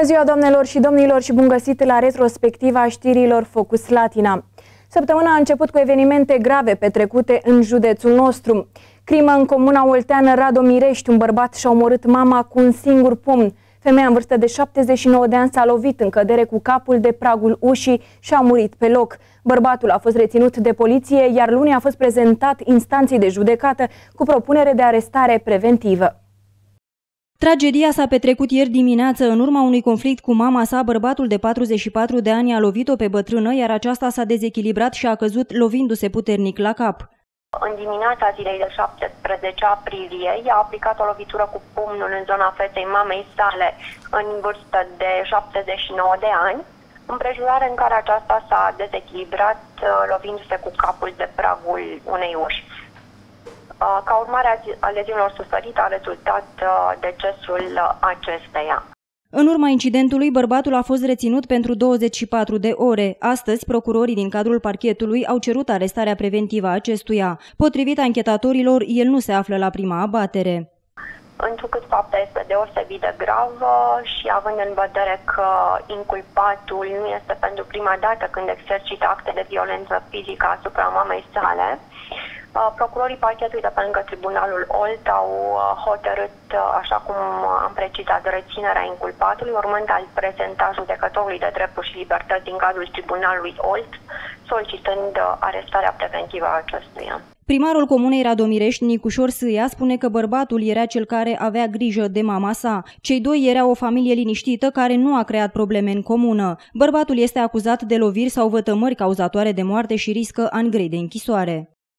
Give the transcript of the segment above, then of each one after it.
Bună ziua, doamnelor și domnilor, și bun găsit la retrospectiva știrilor Focus Slatina. Săptămâna a început cu evenimente grave petrecute în județul nostru. Crimă în comuna olteană Radomirești. Un bărbat și-a omorât mama cu un singur pumn. Femeia în vârstă de 79 de ani s-a lovit în cădere cu capul de pragul ușii și a murit pe loc. Bărbatul a fost reținut de poliție, iar luni a fost prezentat instanței de judecată cu propunere de arestare preventivă. Tragedia s-a petrecut ieri dimineață. În urma unui conflict cu mama sa, bărbatul de 44 de ani a lovit-o pe bătrână, iar aceasta s-a dezechilibrat și a căzut lovindu-se puternic la cap. În dimineața zilei de 17 aprilie, i-a aplicat o lovitură cu pumnul în zona feței mamei sale, în vârstă de 79 de ani, împrejurare în care aceasta s-a dezechilibrat, lovindu-se cu capul de pragul unei uși. Ca urmare a leziunilor suferite a rezultat decesul acesteia. În urma incidentului, bărbatul a fost reținut pentru 24 de ore. Astăzi, procurorii din cadrul parchetului au cerut arestarea preventivă a acestuia. Potrivit anchetatorilor, el nu se află la prima abatere. Întrucât fapta este deosebit de gravă și având în vedere că inculpatul nu este pentru prima dată când exercită acte de violență fizică asupra mamei sale, procurorii parchetului de pe lângă Tribunalul Olt au hotărât, așa cum am precizat, reținerea inculpatului, urmând a-l prezenta judecătorului de drepturi și libertăți din cadrul Tribunalului Olt, solicitând arestarea preventivă a acestuia. Primarul comunei Radomirești, Nicușor Sâia, spune că bărbatul era cel care avea grijă de mama sa. Cei doi erau o familie liniștită care nu a creat probleme în comună. Bărbatul este acuzat de loviri sau vătămări cauzatoare de moarte și riscă ani grei de închisoare.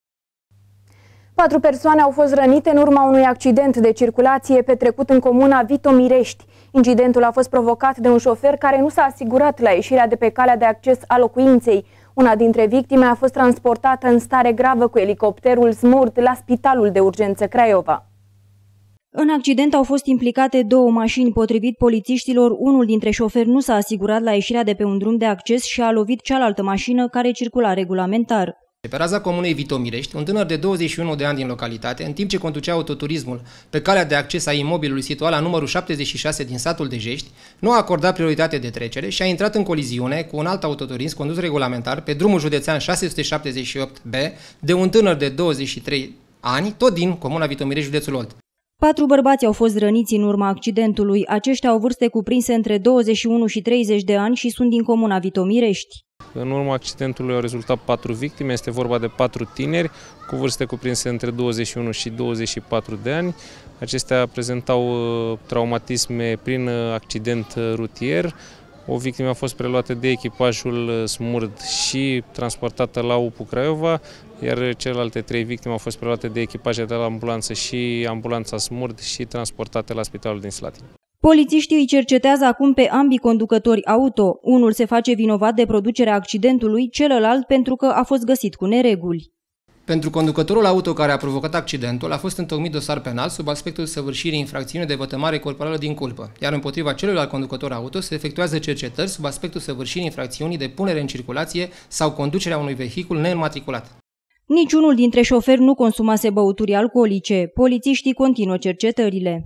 4 persoane au fost rănite în urma unui accident de circulație petrecut în comuna Vitomirești. Incidentul a fost provocat de un șofer care nu s-a asigurat la ieșirea de pe calea de acces a locuinței. Una dintre victime a fost transportată în stare gravă cu elicopterul Smurd la Spitalul de Urgență Craiova. În accident au fost implicate 2 mașini. Potrivit polițiștilor, unul dintre șoferi nu s-a asigurat la ieșirea de pe un drum de acces și a lovit cealaltă mașină care circula regulamentar. Pe raza comunei Vitomirești, un tânăr de 21 de ani din localitate, în timp ce conducea autoturismul pe calea de acces a imobilului situat la numărul 76 din satul Dejești, nu a acordat prioritate de trecere și a intrat în coliziune cu un alt autoturism condus regulamentar pe drumul județean 678B de un tânăr de 23 ani, tot din comuna Vitomirești, județul Olt. 4 bărbați au fost răniți în urma accidentului. Aceștia au vârste cuprinse între 21 și 30 de ani și sunt din comuna Vitomirești. În urma accidentului au rezultat 4 victime, este vorba de 4 tineri cu vârste cuprinse între 21 și 24 de ani. Acestea prezentau traumatisme prin accident rutier. O victimă a fost preluată de echipajul Smurd și transportată la UPU Craiova, iar celelalte 3 victime au fost preluate de echipaje de la ambulanță și ambulanța Smurd și transportate la Spitalul din Slatina. Polițiștii îi cercetează acum pe ambii conducători auto. Unul se face vinovat de producerea accidentului, celălalt pentru că a fost găsit cu nereguli. Pentru conducătorul auto care a provocat accidentul a fost întocmit dosar penal sub aspectul săvârșirii infracțiunii de vătămare corporală din culpă, iar împotriva celuilalt conducător auto se efectuează cercetări sub aspectul săvârșirii infracțiunii de punere în circulație sau conducerea unui vehicul neînmatriculat. Niciunul dintre șoferi nu consumase băuturi alcoolice. Polițiștii continuă cercetările.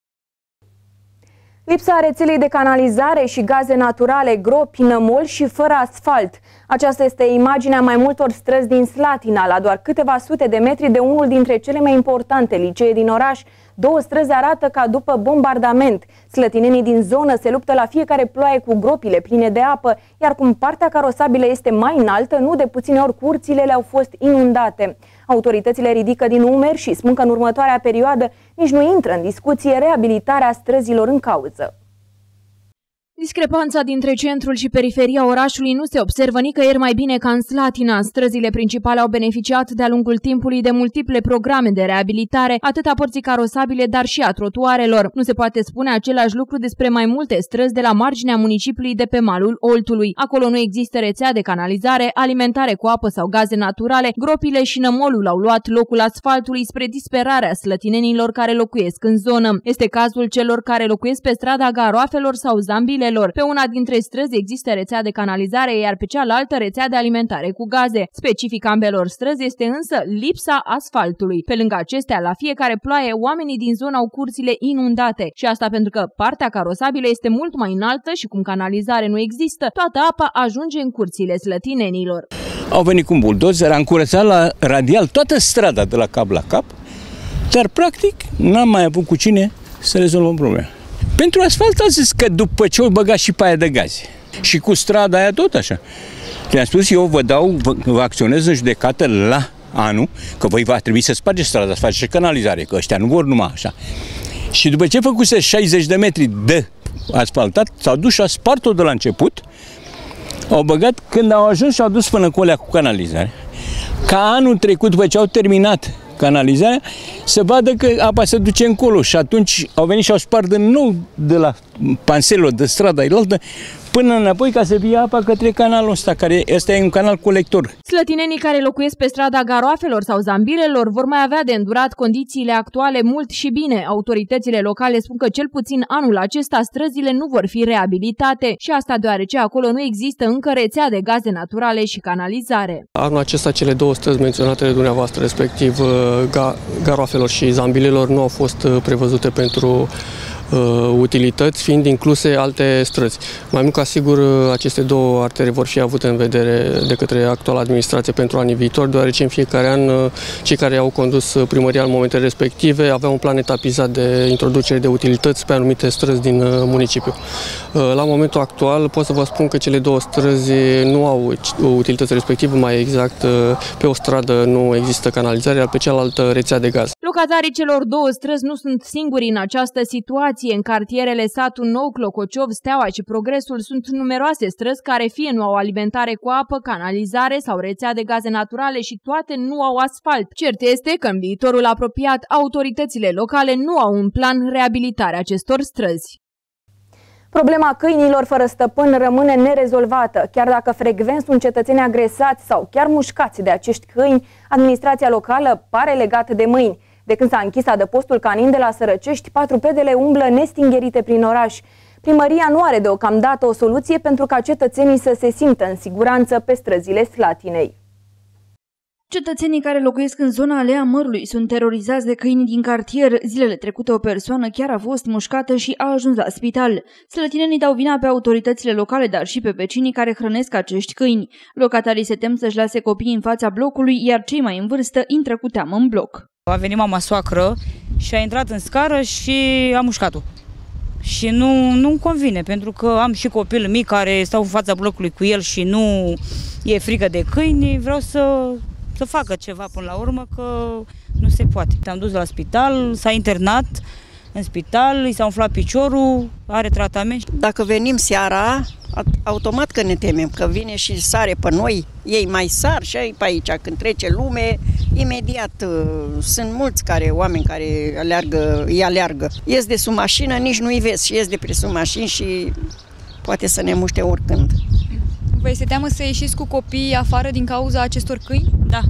Lipsa rețelei de canalizare și gaze naturale, gropi, nămol și fără asfalt. Aceasta este imaginea mai multor străzi din Slatina, la doar câteva sute de metri de unul dintre cele mai importante licee din oraș. 2 străzi arată ca după bombardament. Slătinenii din zonă se luptă la fiecare ploaie cu gropile pline de apă, iar cum partea carosabilă este mai înaltă, nu de puține ori curțile le-au fost inundate. Autoritățile ridică din umeri și spun că în următoarea perioadă nici nu intră în discuție reabilitarea străzilor în cauză. Discrepanța dintre centrul și periferia orașului nu se observă nicăieri mai bine ca în Slatina. Străzile principale au beneficiat de-a lungul timpului de multiple programe de reabilitare, atât a părții carosabile, dar și a trotuarelor. Nu se poate spune același lucru despre mai multe străzi de la marginea municipiului de pe malul Oltului. Acolo nu există rețea de canalizare, alimentare cu apă sau gaze naturale, gropile și nămolul au luat locul asfaltului spre disperarea slătinenilor care locuiesc în zonă. Este cazul celor care locuiesc pe strada Garoafelor sau Zambilelor, ambelor. Pe una dintre străzi există rețea de canalizare, iar pe cealaltă rețea de alimentare cu gaze. Specific ambelor străzi este însă lipsa asfaltului. Pe lângă acestea, la fiecare ploaie, oamenii din zonă au curțile inundate. Și asta pentru că partea carosabilă este mult mai înaltă și cum canalizare nu există, toată apa ajunge în curțile slătinenilor. Au venit cu un buldozer, am curățat la radial toată strada de la cap la cap, dar practic n-am mai avut cu cine să rezolvăm problema. Pentru asfalt a zis că după ce o băga și paia de gaze. Și cu strada aia tot așa. Le-am spus, eu vă acționez în judecată la anul, că voi va trebui să spargeți strada, să faceți și canalizare, că ăștia nu vor numai așa. Și după ce făcuse 60 de metri de asfaltat, s-au dus și a spart-o de la început, au băgat, când au ajuns și au dus până colea cu canalizare. Ca anul trecut, după ce au terminat canalizarea, să vadă că apa se duce încolo și atunci au venit și au spart din nou de la panselul de strada ilaltă până înapoi ca să fie apa către canalul ăsta, care ăsta e un canal colector. Slătinenii care locuiesc pe strada Garoafelor sau Zambilelor vor mai avea de îndurat condițiile actuale mult și bine. Autoritățile locale spun că cel puțin anul acesta străzile nu vor fi reabilitate și asta deoarece acolo nu există încă rețea de gaze naturale și canalizare. Anul acesta cele două străzi menționate de dumneavoastră, respectiv Garoafelor și Zambilelor, nu au fost prevăzute pentru utilități, fiind incluse alte străzi. Mai mult ca sigur, aceste două artere vor fi avute în vedere de către actuala administrație pentru anii viitori, deoarece în fiecare an cei care au condus primăria în momentele respective aveau un plan etapizat de introducere de utilități pe anumite străzi din municipiu. La momentul actual pot să vă spun că cele două străzi nu au utilități respective, mai exact pe o stradă nu există canalizare, iar pe cealaltă rețea de gaz. Locatarii celor două străzi nu sunt singuri în această situație. În cartierele Satul Nou, Clocociov, Steaua și Progresul sunt numeroase străzi care fie nu au alimentare cu apă, canalizare sau rețea de gaze naturale și toate nu au asfalt. Cert este că în viitorul apropiat autoritățile locale nu au în plan reabilitarea acestor străzi. Problema câinilor fără stăpân rămâne nerezolvată. Chiar dacă frecvent sunt cetățeni agresați sau chiar mușcați de acești câini, administrația locală pare legată de mâini. De când s-a închis adăpostul canin de la Sărăcești, patrupedele umblă nestingherite prin oraș. Primăria nu are deocamdată o soluție pentru ca cetățenii să se simtă în siguranță pe străzile Slatinei. Cetățenii care locuiesc în zona Alea Mărului sunt terorizați de câini din cartier. Zilele trecute o persoană chiar a fost mușcată și a ajuns la spital. Slătinenii dau vina pe autoritățile locale, dar și pe vecinii care hrănesc acești câini. Locatarii se tem să-și lase copiii în fața blocului, iar cei mai în vârstă intră cu teamă în bloc. A venit mama soacră și a intrat în scară și a mușcat-o. Și nu-mi convine, pentru că am și copil mic care stau în fața blocului cu el și nu e frică de câini. Vreau să facă ceva până la urmă, că nu se poate. Te-am dus la spital, s-a internat în spital, i s-a umflat piciorul, are tratament. Dacă venim seara, automat că ne temem, că vine și sare pe noi, ei mai sar și pe aici, când trece lume, imediat sunt mulți oameni care îi aleargă. Ies de sub mașină, nici nu-i vezi și ies de pre sub mașini și poate să ne muște oricând. Vă este teamă să ieșiți cu copiii afară din cauza acestor câini?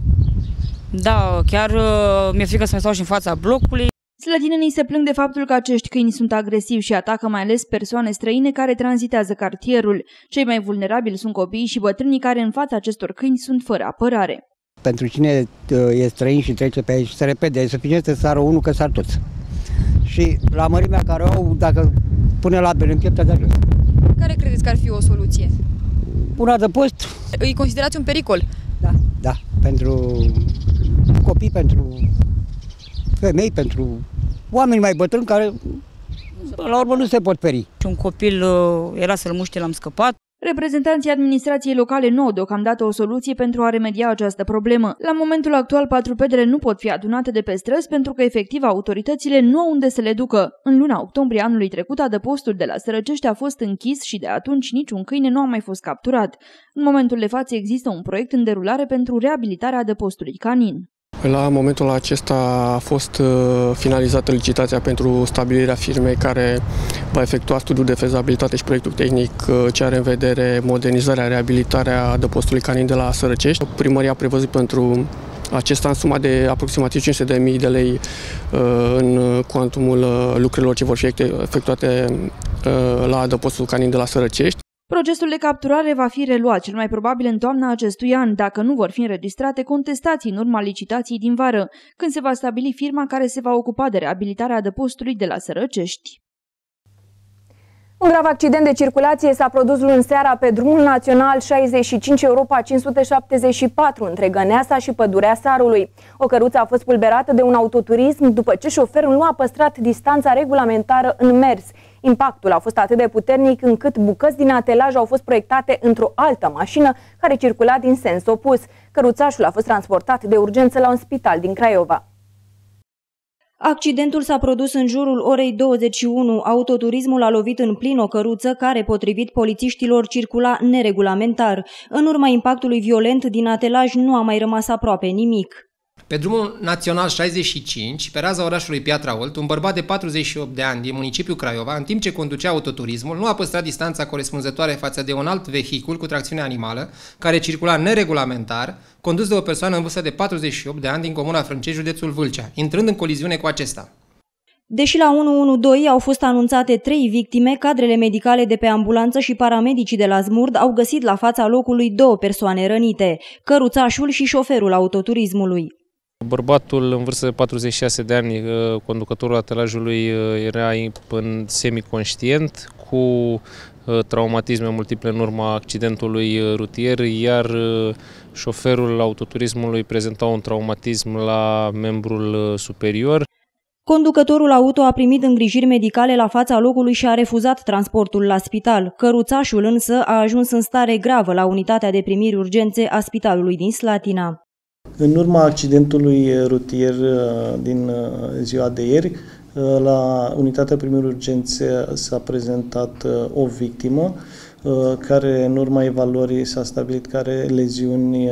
Da, chiar mi-e frică să mai stau și în fața blocului. Slătinenii se plâng de faptul că acești câini sunt agresivi și atacă mai ales persoane străine care tranzitează cartierul. Cei mai vulnerabili sunt copiii și bătrânii care în fața acestor câini sunt fără apărare. Pentru cine e străin și trece pe aici, se repede, e suficient să sară unul, că sar toți. Și la mărimea care au, dacă pune labele în pieptea de jos. Care credeți că ar fi o soluție? Un adăpost. Îi considerați un pericol? Da, pentru copii, pentru femei, pentru oameni mai bătrâni care la urmă nu se pot feri. Un copil era să-l muște, l-am scăpat. Reprezentanții administrației locale nu au deocamdată o soluție pentru a remedia această problemă. La momentul actual, patrupedele nu pot fi adunate de pe străzi pentru că efectiv autoritățile nu au unde să le ducă. În luna octombrie anului trecut, adăpostul de la Sărăcești a fost închis și de atunci niciun câine nu a mai fost capturat. În momentul de față există un proiect în derulare pentru reabilitarea adăpostului canin. La momentul acesta a fost finalizată licitația pentru stabilirea firmei care va efectua studiul de fezabilitate și proiectul tehnic ce are în vedere modernizarea, reabilitarea adăpostului canin de la Sărăcești. Primăria a prevăzut pentru acesta în suma de aproximativ 500.000 de lei în cuantumul lucrurilor ce vor fi efectuate la adăpostul canin de la Sărăcești. Procesul de capturare va fi reluat cel mai probabil în toamna acestui an, dacă nu vor fi înregistrate contestații în urma licitației din vară, când se va stabili firma care se va ocupa de reabilitarea adăpostului de la Sărăcești. Un grav accident de circulație s-a produs luni seara pe drumul național 65 Europa 574 între Găneasa și Pădurea Sarului. O căruță a fost pulberată de un autoturism după ce șoferul nu a păstrat distanța regulamentară în mers. Impactul a fost atât de puternic încât bucăți din atelaj au fost proiectate într-o altă mașină care circula din sens opus. Căruțașul a fost transportat de urgență la un spital din Craiova. Accidentul s-a produs în jurul orei 21. Autoturismul a lovit în plin o căruță care, potrivit polițiștilor, circula neregulamentar. În urma impactului violent din atelaj nu a mai rămas aproape nimic. Pe drumul național 65, pe raza orașului Piatra Olt, un bărbat de 48 de ani din municipiul Craiova, în timp ce conducea autoturismul, nu a păstrat distanța corespunzătoare față de un alt vehicul cu tracțiune animală, care circula neregulamentar, condus de o persoană în vârstă de 48 de ani din comuna Frâncești, județul Vâlcea, intrând în coliziune cu acesta. Deși la 112 au fost anunțate 3 victime, cadrele medicale de pe ambulanță și paramedicii de la Zmurd au găsit la fața locului 2 persoane rănite, căruțașul și șoferul autoturismului. Bărbatul în vârstă de 46 de ani, conducătorul atelajului, era în semiconștient cu traumatisme multiple în urma accidentului rutier, iar șoferul autoturismului prezenta un traumatism la membrul superior. Conducătorul auto a primit îngrijiri medicale la fața locului și a refuzat transportul la spital. Căruțașul însă a ajuns în stare gravă la unitatea de primiri urgențe a spitalului din Slatina. În urma accidentului rutier din ziua de ieri, la unitatea primiri urgențe s-a prezentat o victimă care în urma evaluării s-a stabilit că are leziuni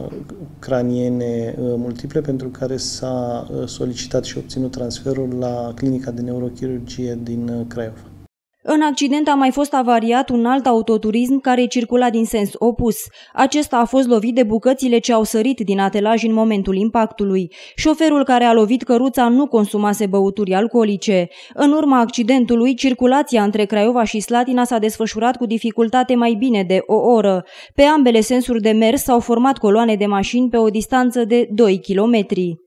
craniene multiple, pentru care s-a solicitat și obținut transferul la clinica de neurochirurgie din Craiova. În accident a mai fost avariat un alt autoturism care circula din sens opus. Acesta a fost lovit de bucățile ce au sărit din atelaj în momentul impactului. Șoferul care a lovit căruța nu consumase băuturi alcoolice. În urma accidentului, circulația între Craiova și Slatina s-a desfășurat cu dificultate mai bine de o oră. Pe ambele sensuri de mers s-au format coloane de mașini pe o distanță de 2 kilometri.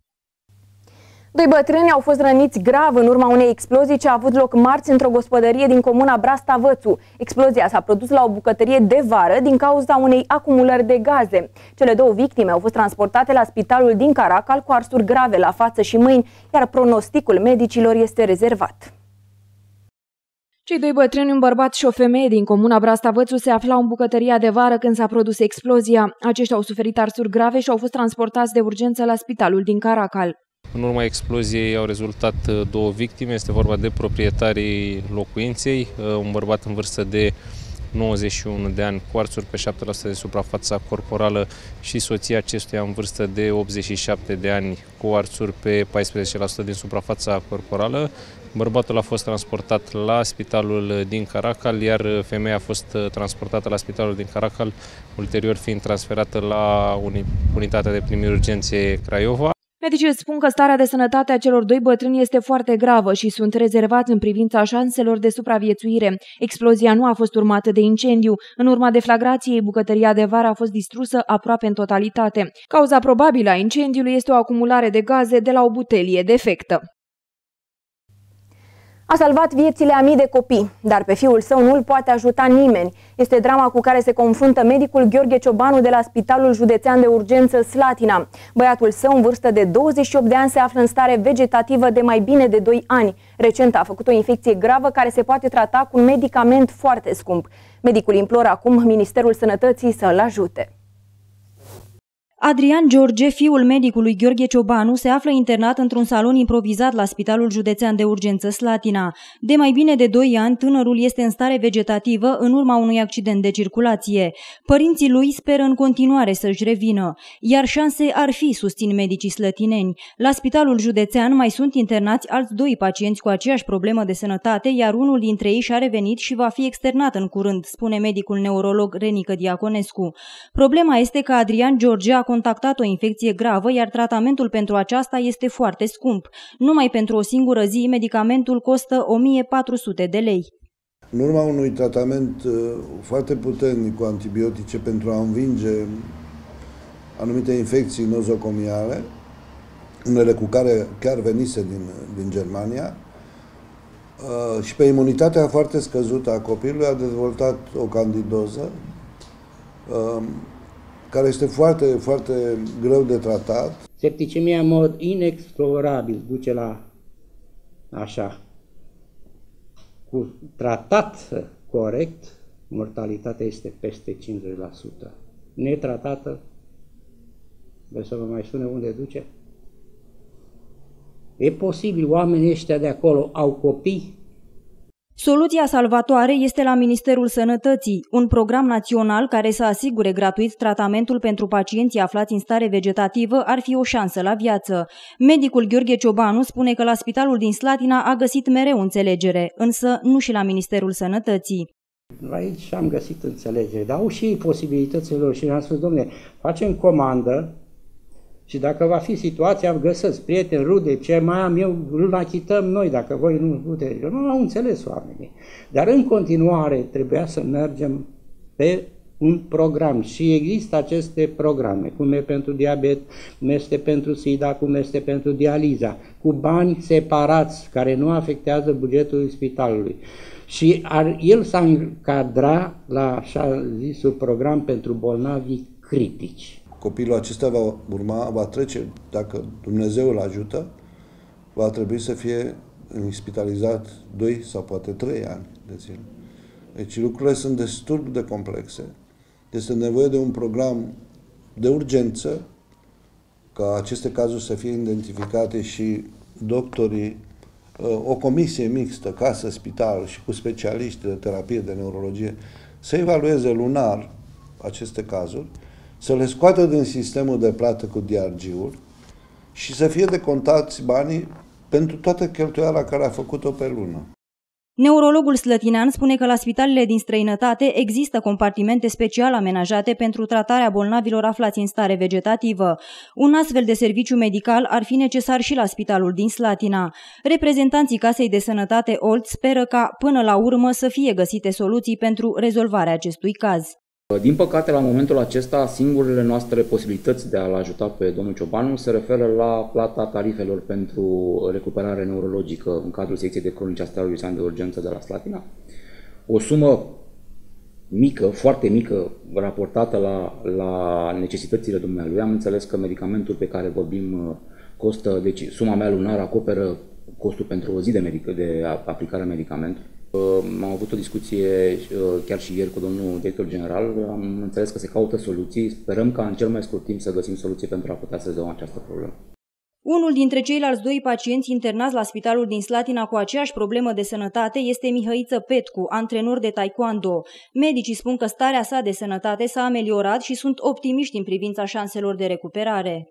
2 bătrâni au fost răniți grav în urma unei explozii ce a avut loc marți într-o gospodărie din comuna Brasta-Vățu. Explozia s-a produs la o bucătărie de vară din cauza unei acumulări de gaze. Cele 2 victime au fost transportate la spitalul din Caracal cu arsuri grave la față și mâini, iar pronosticul medicilor este rezervat. Cei 2 bătrâni, un bărbat și o femeie din comuna Brasta-Vățu, se aflau în bucătăria de vară când s-a produs explozia. Aceștia au suferit arsuri grave și au fost transportați de urgență la spitalul din Caracal. În urma exploziei au rezultat 2 victime, este vorba de proprietarii locuinței, un bărbat în vârstă de 91 de ani cu arsuri pe 7% de suprafața corporală și soția acestuia în vârstă de 87 de ani cu arsuri pe 14% din suprafața corporală. Bărbatul a fost transportat la spitalul din Caracal, iar femeia a fost transportată la spitalul din Caracal, ulterior fiind transferată la unitatea de primiri urgențe Craiova. Medicii spun că starea de sănătate a celor 2 bătrâni este foarte gravă și sunt rezervați în privința șanselor de supraviețuire. Explozia nu a fost urmată de incendiu. În urma deflagrației, bucătăria de vară a fost distrusă aproape în totalitate. Cauza probabilă a incendiului este o acumulare de gaze de la o butelie defectă. A salvat viețile a mii de copii, dar pe fiul său nu îl poate ajuta nimeni. Este drama cu care se confruntă medicul Gheorghe Ciobanu de la Spitalul Județean de Urgență Slatina. Băiatul său, în vârstă de 28 de ani, se află în stare vegetativă de mai bine de 2 ani. Recent a făcut o infecție gravă care se poate trata cu un medicament foarte scump. Medicul imploră acum Ministerul Sănătății să îl ajute. Adrian George, fiul medicului Gheorghe Ciobanu, se află internat într-un salon improvizat la Spitalul Județean de Urgență Slatina. De mai bine de 2 ani, tânărul este în stare vegetativă în urma unui accident de circulație. Părinții lui speră în continuare să-și revină, iar șanse ar fi, susțin medicii slătineni. La Spitalul Județean mai sunt internați alți 2 pacienți cu aceeași problemă de sănătate, iar unul dintre ei și-a revenit și va fi externat în curând, spune medicul neurolog Renică Diaconescu. Problema este că Adrian George a contactat o infecție gravă, iar tratamentul pentru aceasta este foarte scump. Numai pentru o singură zi, medicamentul costă 1400 de lei. În urma unui tratament foarte puternic cu antibiotice pentru a învinge anumite infecții nozocomiale, unele cu care chiar venise din Germania, și pe imunitatea foarte scăzută a copilului a dezvoltat o candidoză care este foarte, foarte greu de tratat. Septicemia în mod inexplorabil duce la așa. Cu tratat corect, mortalitatea este peste 50%. Netratată, vreți să vă mai spune unde duce? E posibil, oamenii ăștia de acolo au copii? Soluția salvatoare este la Ministerul Sănătății, un program național care să asigure gratuit tratamentul pentru pacienții aflați în stare vegetativă ar fi o șansă la viață. Medicul Gheorghe Ciobanu spune că la spitalul din Slatina a găsit mereu înțelegere, însă nu și la Ministerul Sănătății. Aici am găsit înțelegere, dar au și posibilitățile lor și le-am spus, dom'le, facem comandă și dacă va fi situația, găsesc prieteni, rude, ce mai am eu, îl achităm noi, dacă voi nu puteți. Nu au înțeles oamenii. Dar în continuare trebuia să mergem pe un program și există aceste programe, cum e pentru diabet, cum este pentru SIDA, cum este pentru dializa, cu bani separați, care nu afectează bugetul spitalului. Și el s-a încadrat la așa zisul program pentru bolnavii critici. Copilul acesta va trece, dacă Dumnezeu îl ajută, va trebui să fie spitalizat 2 sau poate 3 ani de zile. Deci lucrurile sunt destul de complexe. Este nevoie de un program de urgență ca aceste cazuri să fie identificate și doctorii, o comisie mixtă, casă-spital și cu specialiști de terapie, de neurologie, să evalueze lunar aceste cazuri, să le scoată din sistemul de plată cu DRG-ul și să fie decontați banii pentru toată cheltuiala care a făcut-o pe lună. Neurologul slătinean spune că la spitalele din străinătate există compartimente special amenajate pentru tratarea bolnavilor aflați în stare vegetativă. Un astfel de serviciu medical ar fi necesar și la spitalul din Slatina. Reprezentanții Casei de Sănătate Olt speră ca, până la urmă, să fie găsite soluții pentru rezolvarea acestui caz. Din păcate, la momentul acesta, singurele noastre posibilități de a-l ajuta pe domnul Ciobanu se referă la plata tarifelor pentru recuperare neurologică în cadrul secției de cronici a Spitalului Județean de Urgență de la Slatina. O sumă mică, foarte mică, raportată la necesitățile dumnealui. Am înțeles că medicamentul pe care vorbim costă, deci suma mea lunară acoperă costul pentru o zi de aplicare a medicamentului. Am avut o discuție chiar și ieri cu domnul director general, am înțeles că se caută soluții, sperăm ca în cel mai scurt timp să găsim soluții pentru a putea să rezolvăm această problemă. Unul dintre ceilalți 2 pacienți internați la spitalul din Slatina cu aceeași problemă de sănătate este Mihăiță Petcu, antrenor de taekwondo. Medicii spun că starea sa de sănătate s-a ameliorat și sunt optimiști în privința șanselor de recuperare.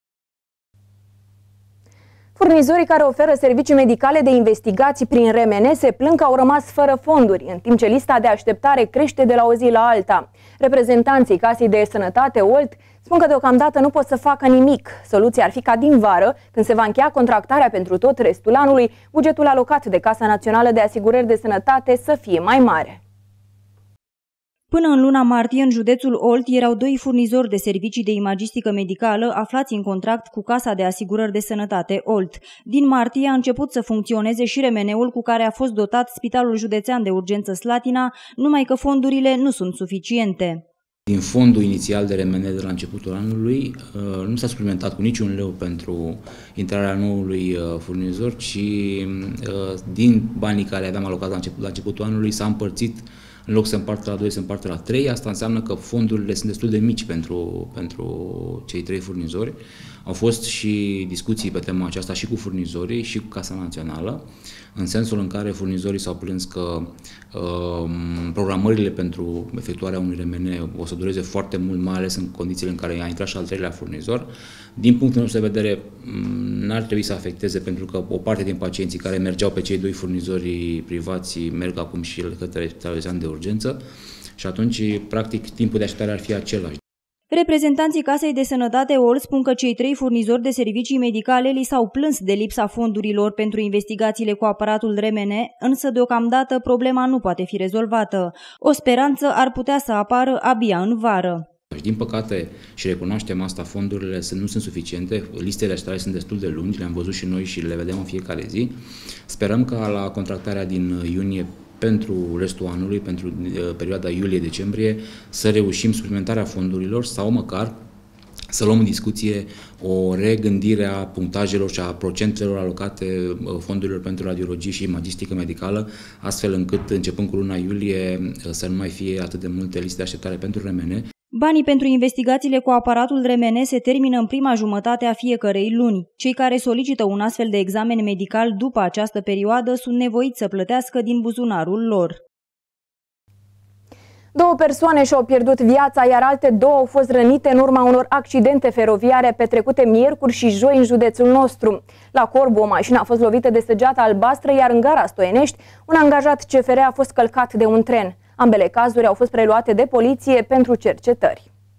Furnizorii care oferă servicii medicale de investigații prin RMN se plâng că au rămas fără fonduri, în timp ce lista de așteptare crește de la o zi la alta. Reprezentanții Casei de Sănătate Olt spun că deocamdată nu pot să facă nimic. Soluția ar fi ca din vară, când se va încheia contractarea pentru tot restul anului, bugetul alocat de Casa Națională de Asigurări de Sănătate să fie mai mare. Până în luna martie, în județul Olt, erau 2 furnizori de servicii de imagistică medicală aflați în contract cu Casa de Asigurări de Sănătate Olt. Din martie a început să funcționeze și RMN-ul cu care a fost dotat Spitalul Județean de Urgență Slatina, numai că fondurile nu sunt suficiente. Din fondul inițial de RMN de la începutul anului nu s-a suplimentat cu niciun leu pentru intrarea noului furnizor, ci din banii care aveam alocat la începutul anului s-a împărțit. În loc să împartă la 2, se împarte la 3. Asta înseamnă că fondurile sunt destul de mici pentru cei 3 furnizori. Au fost și discuții pe tema aceasta și cu furnizorii și cu Casa Națională, în sensul în care furnizorii s-au plâns că programările pentru efectuarea unui RMN o să dureze foarte mult, mai ales în condițiile în care a intrat și al 3-lea furnizor. Din punctul nostru de vedere, n-ar trebui să afecteze, pentru că o parte din pacienții care mergeau pe cei 2 furnizori privați merg acum și către Spitalul Județean de Urgență și atunci, practic, timpul de așteptare ar fi același. Reprezentanții Casei de Sănătate OL spun că cei 3 furnizori de servicii medicale li s-au plâns de lipsa fondurilor pentru investigațiile cu aparatul RMN, însă deocamdată problema nu poate fi rezolvată. O speranță ar putea să apară abia în vară. Din păcate, și recunoaștem asta, fondurile nu sunt suficiente, listele de așteptare sunt destul de lungi, le-am văzut și noi și le vedem în fiecare zi. Sperăm ca la contractarea din iunie pentru restul anului, pentru perioada iulie-decembrie, să reușim suplimentarea fondurilor sau măcar să luăm în discuție o regândire a punctajelor și a procentelor alocate fondurilor pentru radiologie și imagistică medicală, astfel încât, începând cu luna iulie, să nu mai fie atât de multe liste de așteptare pentru RMN. Banii pentru investigațiile cu aparatul RMN se termină în prima jumătate a fiecărei luni. Cei care solicită un astfel de examen medical după această perioadă sunt nevoiți să plătească din buzunarul lor. 2 persoane și-au pierdut viața, iar alte 2 au fost rănite în urma unor accidente feroviare petrecute miercuri și joi în județul nostru. La Corbu, o mașină a fost lovită de săgeată albastră, iar în gara Stoienești, un angajat CFR a fost călcat de un tren. Ambele cazuri au fost preluate de poliție pentru cercetări.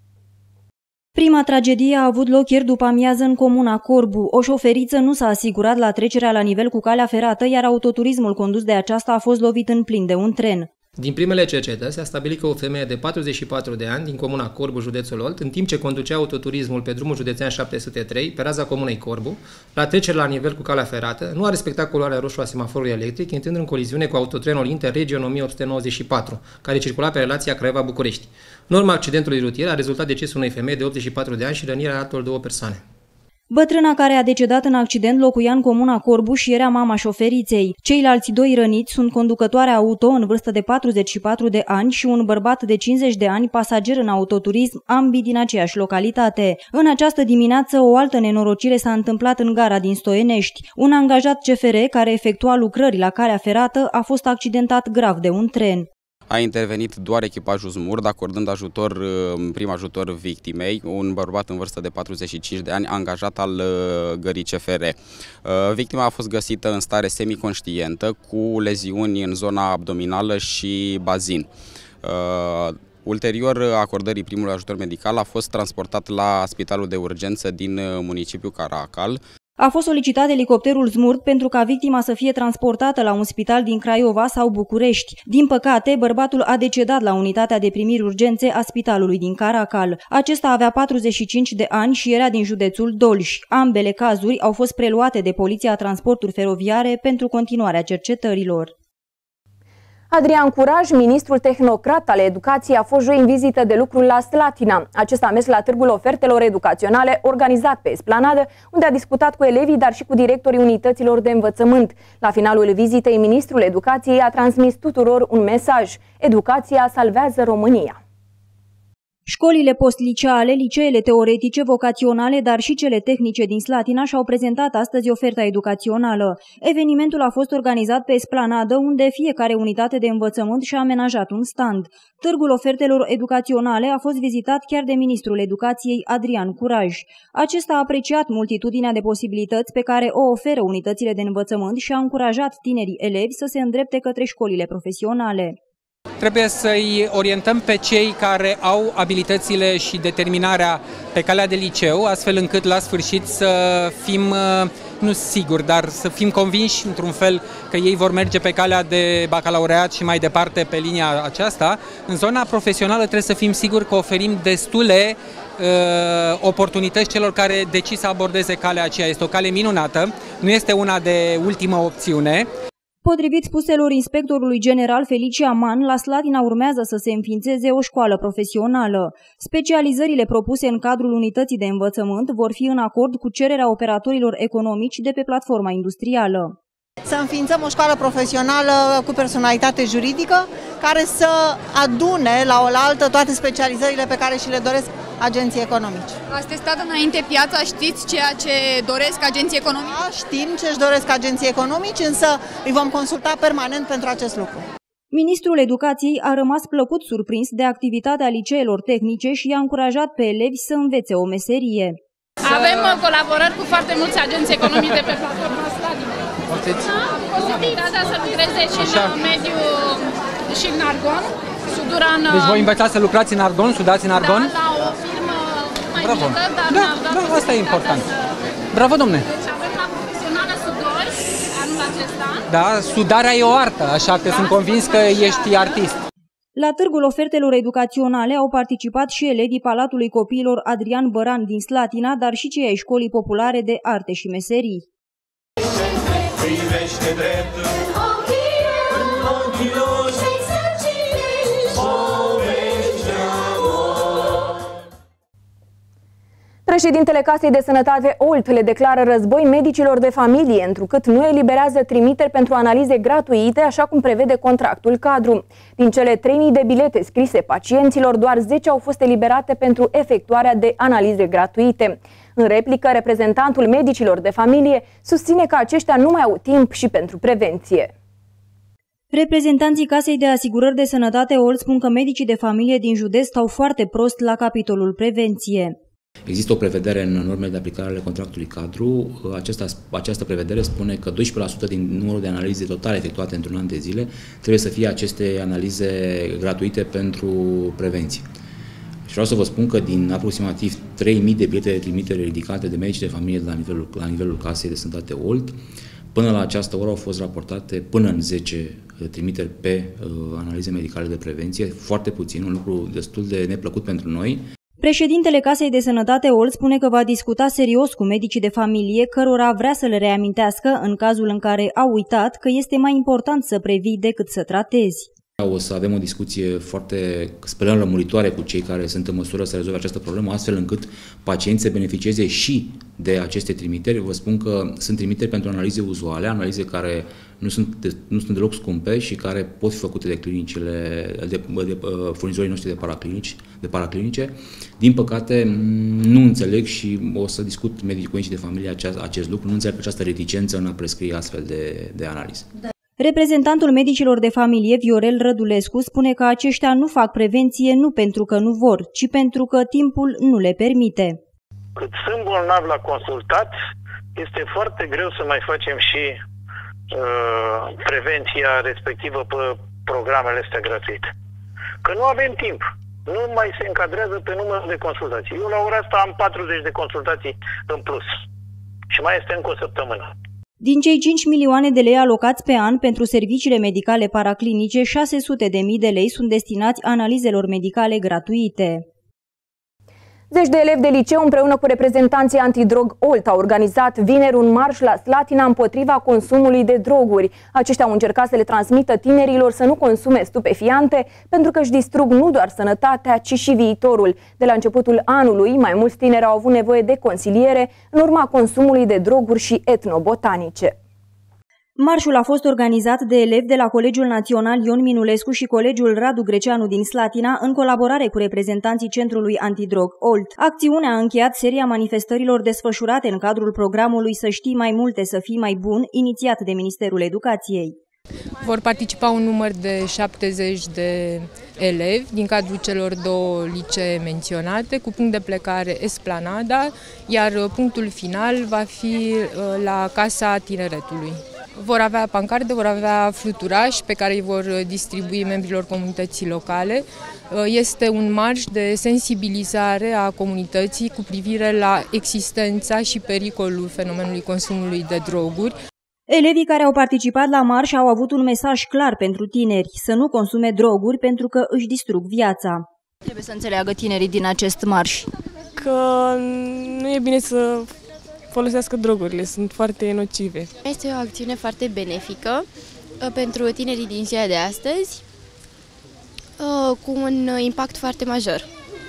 Prima tragedie a avut loc ieri după amiază în comuna Corbu. O șoferiță nu s-a asigurat la trecerea la nivel cu calea ferată, iar autoturismul condus de aceasta a fost lovit în plin de un tren. Din primele cercetări s-a stabilit că o femeie de 44 de ani din comuna Corbu, județul Olt, în timp ce conducea autoturismul pe drumul județean 703, pe raza comunei Corbu, la trecere la nivel cu calea ferată, nu a respectat culoarea roșu a semaforului electric, intrând în coliziune cu autotrenul Interregion 1894, care circula pe relația Craiova-București. În urma accidentului rutier a rezultat decesul unei femei de 84 de ani și rănirea altor 2 persoane. Bătrâna care a decedat în accident locuia în comuna Corbu și era mama șoferiței. Ceilalți 2 răniți sunt conducătoarea auto în vârstă de 44 de ani și un bărbat de 50 de ani, pasager în autoturism, ambii din aceeași localitate. În această dimineață, o altă nenorocire s-a întâmplat în gara din Stoienești. Un angajat CFR care efectua lucrări la calea ferată a fost accidentat grav de un tren. A intervenit doar echipajul SMURD, acordând prim ajutor victimei, un bărbat în vârstă de 45 de ani, angajat al gării CFR. Victima a fost găsită în stare semiconștientă, cu leziuni în zona abdominală și bazin. Ulterior acordării primului ajutor medical a fost transportat la spitalul de urgență din municipiul Caracal. A fost solicitat elicopterul SMURD pentru ca victima să fie transportată la un spital din Craiova sau București. Din păcate, bărbatul a decedat la unitatea de primiri urgențe a spitalului din Caracal. Acesta avea 45 de ani și era din județul Dolj. Ambele cazuri au fost preluate de Poliția Transporturi Feroviare pentru continuarea cercetărilor. Adrian Curaj, ministrul tehnocrat al educației, a fost joi în vizită de lucru la Slatina. Acesta a mers la târgul ofertelor educaționale organizat pe esplanadă, unde a discutat cu elevii, dar și cu directorii unităților de învățământ. La finalul vizitei, ministrul educației a transmis tuturor un mesaj: educația salvează România. Școlile postliceale, liceele teoretice, vocaționale, dar și cele tehnice din Slatina și-au prezentat astăzi oferta educațională. Evenimentul a fost organizat pe esplanadă, unde fiecare unitate de învățământ și-a amenajat un stand. Târgul ofertelor educaționale a fost vizitat chiar de ministrul educației, Adrian Curaj. Acesta a apreciat multitudinea de posibilități pe care o oferă unitățile de învățământ și a încurajat tinerii elevi să se îndrepte către școlile profesionale. Trebuie să-i orientăm pe cei care au abilitățile și determinarea pe calea de liceu, astfel încât la sfârșit să fim, nu sigur, dar să fim convinși într-un fel că ei vor merge pe calea de bacalaureat și mai departe pe linia aceasta. În zona profesională trebuie să fim siguri că oferim destule oportunități celor care decid să abordeze calea aceea. Este o cale minunată, nu este una de ultimă opțiune. Potrivit spuselor inspectorului general Felicia Mann, la Slatina urmează să se înființeze o școală profesională. Specializările propuse în cadrul unității de învățământ vor fi în acord cu cererea operatorilor economici de pe platforma industrială. Să înființăm o școală profesională cu personalitate juridică care să adune la oaltă toate specializările pe care și le doresc agenții economici. Ați testat înainte piața, știți ceea ce doresc agenții economici? Da, știm ce își doresc agenții economici, însă îi vom consulta permanent pentru acest lucru. Ministrul Educației a rămas plăcut surprins de activitatea liceelor tehnice și i-a încurajat pe elevi să învețe o meserie. Avem colaborări cu foarte mulți agenți economici de pe platforma Slatina. Posibilitatea să lucreze și în mediul și în argon. Deci voi învățați să lucrați în argon, sudați în argon? Da, la o firmă Bravo. Da, asta e important. Bravo, domne. Deci avem la profesională sudori anul acesta. Da, sudarea e o artă, așa că sunt convins că ești artist. La târgul ofertelor educaționale au participat și elevii Palatului Copiilor Adrian Băran din Slatina, dar și cei ai Școlii Populare de Arte și Meserii. Privește drept în ochii lor și să cinești povești de amor. Președintele Casei de Sănătate Olt le declară război medicilor de familie, întrucât nu eliberează trimiteri pentru analize gratuite, așa cum prevede contractul cadru. Din cele 3000 de bilete scrise pacienților, doar 10 au fost eliberate pentru efectuarea de analize gratuite. În replică, reprezentantul medicilor de familie susține că aceștia nu mai au timp și pentru prevenție. Reprezentanții Casei de Asigurări de Sănătate Olt spun că medicii de familie din județ stau foarte prost la capitolul prevenție. Există o prevedere în normele de aplicare ale contractului cadru. Această prevedere spune că 12% din numărul de analize totale efectuate într-un an de zile trebuie să fie aceste analize gratuite pentru prevenție. Și vreau să vă spun că din aproximativ 3000 de bilete de trimitere ridicate de medici de familie la nivelul Casei de Sănătate Olt, până la această oră au fost raportate până în 10 trimiteri pe analize medicale de prevenție, foarte puțin, un lucru destul de neplăcut pentru noi. Președintele Casei de Sănătate Olt spune că va discuta serios cu medicii de familie, cărora vrea să le reamintească, în cazul în care au uitat, că este mai important să previi decât să tratezi. O să avem o discuție foarte, sperăm, lămuritoare cu cei care sunt în măsură să rezolve această problemă, astfel încât pacienții să beneficieze și de aceste trimiteri. Vă spun că sunt trimiteri pentru analize uzuale, analize care nu sunt deloc scumpe și care pot fi făcute de clinicile, de furnizorii noștri de paraclinice. Din păcate, nu înțeleg și o să discut cu medicii de familie acest lucru, nu înțeleg această reticență în a prescrie astfel de analize. Reprezentantul medicilor de familie, Viorel Rădulescu, spune că aceștia nu fac prevenție nu pentru că nu vor, ci pentru că timpul nu le permite. Cât sunt bolnav la consultat, este foarte greu să mai facem și prevenția respectivă pe programele astea gratuite. Că nu avem timp. Nu mai se încadrează pe numărul de consultații. Eu la ora asta am 40 de consultații în plus. Și mai este încă o săptămână. Din cei 5 milioane de lei alocați pe an pentru serviciile medicale paraclinice, 600.000 de lei sunt destinați analizelor medicale gratuite. Zeci de elevi de liceu împreună cu reprezentanții Antidrog Olt au organizat vineri un marș la Slatina împotriva consumului de droguri. Aceștia au încercat să le transmită tinerilor să nu consume stupefiante, pentru că își distrug nu doar sănătatea, ci și viitorul. De la începutul anului, mai mulți tineri au avut nevoie de consiliere în urma consumului de droguri și etnobotanice. Marșul a fost organizat de elevi de la Colegiul Național Ion Minulescu și Colegiul Radu Greceanu din Slatina, în colaborare cu reprezentanții Centrului Antidrog Olt. Acțiunea a încheiat seria manifestărilor desfășurate în cadrul programului Să știi mai multe, să fii mai bun, inițiat de Ministerul Educației. Vor participa un număr de 70 de elevi din cadrul celor două licee menționate, cu punct de plecare Esplanada, iar punctul final va fi la Casa Tineretului. Vor avea pancarde, vor avea fluturași pe care îi vor distribui membrilor comunității locale. Este un marș de sensibilizare a comunității cu privire la existența și pericolul fenomenului consumului de droguri. Elevii care au participat la marș au avut un mesaj clar pentru tineri: să nu consume droguri pentru că își distrug viața. Trebuie să înțeleagă tinerii din acest marș că nu e bine să folosească drogurile, sunt foarte nocive. Este o acțiune foarte benefică pentru tinerii din ziua de astăzi, cu un impact foarte major.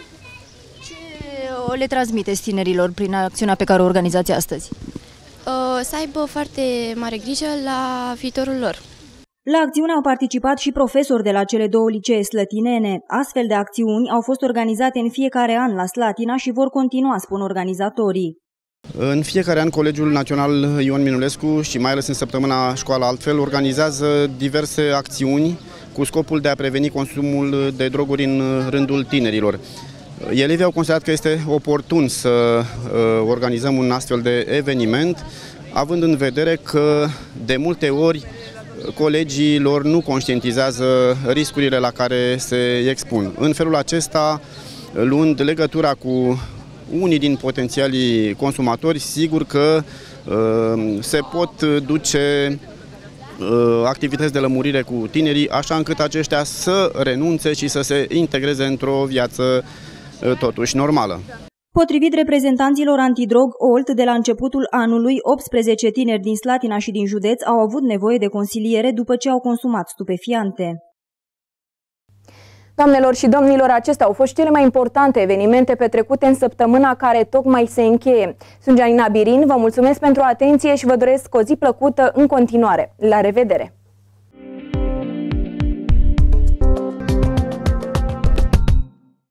Ce le transmiteți tinerilor prin acțiunea pe care o organizați astăzi? Să aibă foarte mare grijă la viitorul lor. La acțiune au participat și profesori de la cele două licee slătinene. Astfel de acțiuni au fost organizate în fiecare an la Slatina și vor continua, spun organizatorii. În fiecare an, Colegiul Național Ion Minulescu și mai ales în săptămâna Școala Altfel organizează diverse acțiuni cu scopul de a preveni consumul de droguri în rândul tinerilor. Elevii au considerat că este oportun să organizăm un astfel de eveniment, având în vedere că de multe ori colegii lor nu conștientizează riscurile la care se expun. În felul acesta, luând legătura cu unii din potențialii consumatori, sigur că se pot duce activități de lămurire cu tinerii, așa încât aceștia să renunțe și să se integreze într-o viață totuși normală. Potrivit reprezentanților antidrog OLT, de la începutul anului, 18 tineri din Slatina și din județ au avut nevoie de consiliere după ce au consumat stupefiante. Doamnelor și domnilor, acestea au fost cele mai importante evenimente petrecute în săptămâna care tocmai se încheie. Sunt Gianina Birin, vă mulțumesc pentru atenție și vă doresc o zi plăcută în continuare. La revedere!